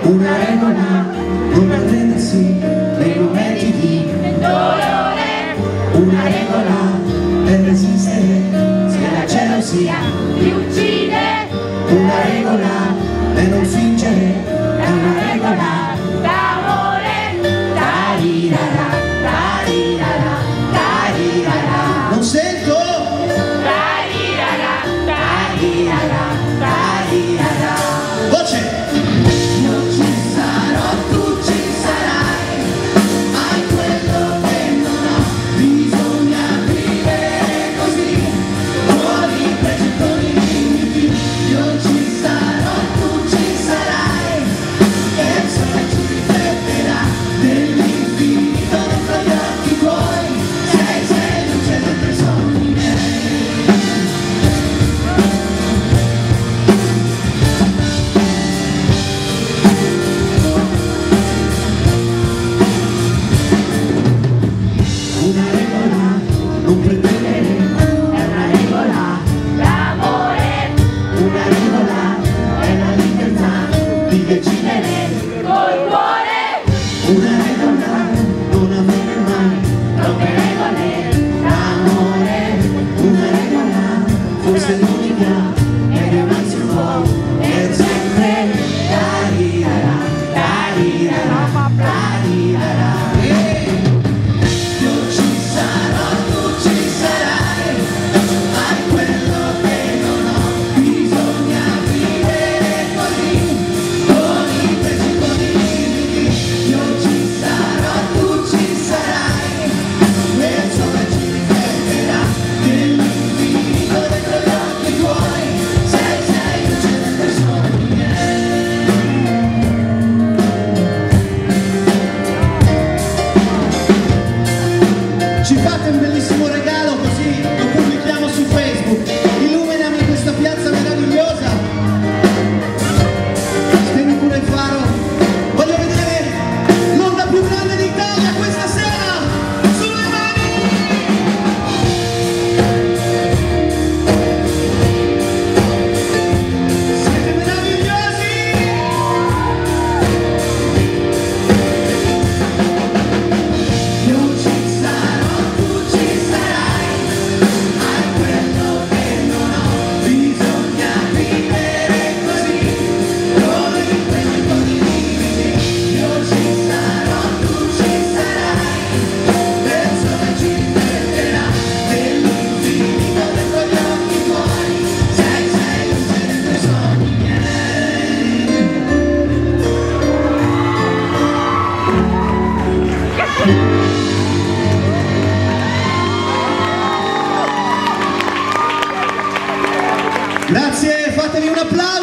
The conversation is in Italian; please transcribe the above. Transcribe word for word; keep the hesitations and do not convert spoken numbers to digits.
una regola, non arrendersi nei momenti di dolore, una regola per resistere se la gelosia ti uccide, una regola per non fingere, è una regola d'amore, tarirara, tarirara, tarirara. Non sento! Tarirara, tarirara, tarirara. Voce! Non pretendere, è una regola d'amore, una regola è la libertà di decidere col cuore, una regola non avere mai troppe regole d'amore, una regola forse l'unica ed è un anzi un po' per sempre, tarirara, tarirara, tarirara. Ci fate un bellissimo regalo così lo pubblichiamo su Facebook. Illuminami questa piazza meravigliosa. Spegni pure il faro. Voglio vedere l'onda più grande d'Italia questa sera. Sulle mani! Siete meravigliosi! Io ci sarò. Grazie, fatevi un applauso.